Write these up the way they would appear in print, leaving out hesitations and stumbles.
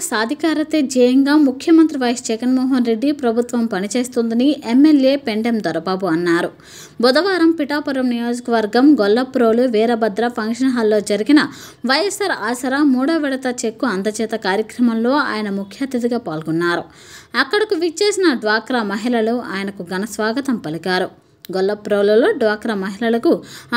సాధికారతే ధ్యేయంగా ముఖ్యమంత్రి వైఎస్ జగన్మోహన్ రెడ్డి ప్రభుత్వం పనిచేస్తుందని ఎమ్మెల్యే పెండెం దొరబాబు అన్నారు. బుధవారం పిఠాపురం నియోజకవర్గం గొల్లప్రోలు వీరభద్ర ఫంక్షన్ హాల్లో జరిగిన వైఎస్ఆర్ ఆసరా 3వ విడత చెక్కు అందజేత కార్యక్రమంలో ఆయన ముఖ్య అతిథిగా పాల్గొన్నారు. అక్కడకు విచ్చేసిన డ్వాక్రా మహిళలు ఆయనకు ఘన స్వాగతం పలికారు. గొల్లప్రోలులో డ్వాక్రా మహిళలకు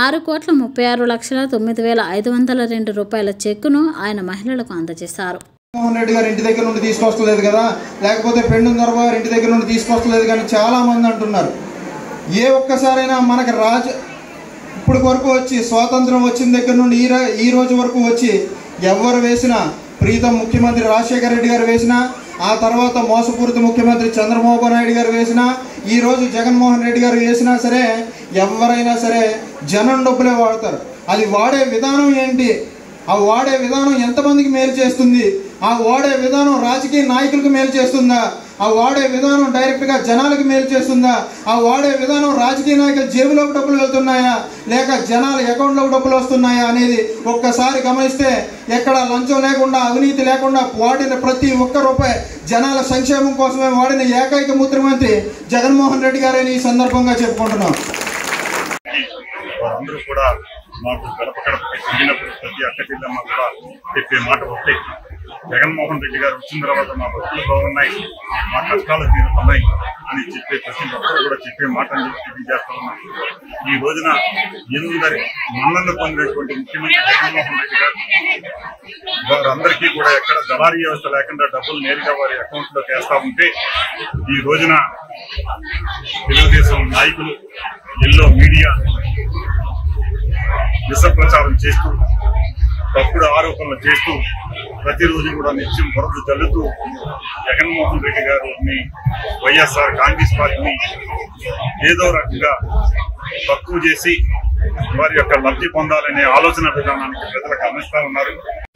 6,36,09,502 రూపాయల చెక్కును ఆయన మహిళలకు అందజేశారు. జగన్మోహన్ రెడ్డి గారు ఇంటి దగ్గర నుండి తీసుకొస్తలేదు కదా, లేకపోతే పెండెం దొరబాబు గారు ఇంటి దగ్గర నుండి తీసుకొస్తలేదు కానీ చాలా మంది అంటున్నారు. ఏ ఒక్కసారైనా మనకు ఇప్పుడు వరకు వచ్చి స్వాతంత్రం వచ్చిన దగ్గర నుండి ఈ రోజు వరకు వచ్చి ఎవరు వేసినా, ప్రీతం ముఖ్యమంత్రి రాజశేఖర రెడ్డి గారు వేసినా, ఆ తర్వాత మోసపూరిత ముఖ్యమంత్రి చంద్రబాబు నాయుడు గారు వేసినా, ఈరోజు జగన్మోహన్ రెడ్డి గారు వేసినా సరే ఎవరైనా సరే జనం డబ్బులే వాడతారు. అది వాడే విధానం ఏంటి, ఆ వాడే విధానం ఎంతమందికి మేలు చేస్తుంది, ఆ వాడే విధానం రాజకీయ నాయకులకు మేలు చేస్తుందా, ఆ వాడే విధానం డైరెక్ట్గా జనాలకు మేలు చేస్తుందా, ఆ వాడే విధానం రాజకీయ నాయకుల జేబులోకి డబ్బులు వెళ్తున్నాయా లేక జనాల అకౌంట్లోకి డబ్బులు వస్తున్నాయా అనేది ఒక్కసారి గమనిస్తే ఎక్కడ లంచం లేకుండా, అవినీతి లేకుండా వాడిన ప్రతి ఒక్క రూపాయి జనాల సంక్షేమం కోసమే వాడిన ఏకైక ముఖ్యమంత్రి జగన్మోహన్ రెడ్డి గారని ఈ సందర్భంగా చెప్పుకుంటున్నాం. అందరూ కూడా మాకు గడప గడపకి తిరిగినప్పుడు ప్రతి అక్క చెల్లెమ్మ కూడా చెప్పే మాట ఒకటే, జగన్మోహన్ రెడ్డి గారు వచ్చిన తర్వాత మా బతుకులు బాగున్నాయి, మా కష్టాలు తీరుతున్నాయి అని చెప్పే ప్రతి ఒక్కరు కూడా చెప్పే మాట అని చెప్పి తెలియజేస్తా ఉన్నాం. ఈ రోజున ఎందరి మన్నలు పొందినటువంటి ముఖ్యమంత్రి జగన్మోహన్ రెడ్డి గారు వారందరికీ కూడా ఎక్కడ దళారీ వ్యవస్థ లేకుండా డబ్బులు నేరుగా వారి అకౌంట్లోకి వేస్తా ఉంటే, ఈ రోజున తెలుగుదేశం నాయకులు ఎల్లో మీడియా విష ప్రచారం చేస్తూ, తప్పుడు ఆరోపణలు చేస్తూ, ప్రతిరోజు కూడా నిత్యం బురద చల్లుతూ జగన్మోహన్ రెడ్డి గారిని, వైఎస్ఆర్ కాంగ్రెస్ పార్టీని ఏదో రకంగా తక్కువ చేసి వారి యొక్క లబ్ధి పొందాలనే ఆలోచన విధానానికి ప్రజలకు అందిస్తా ఉన్నారు.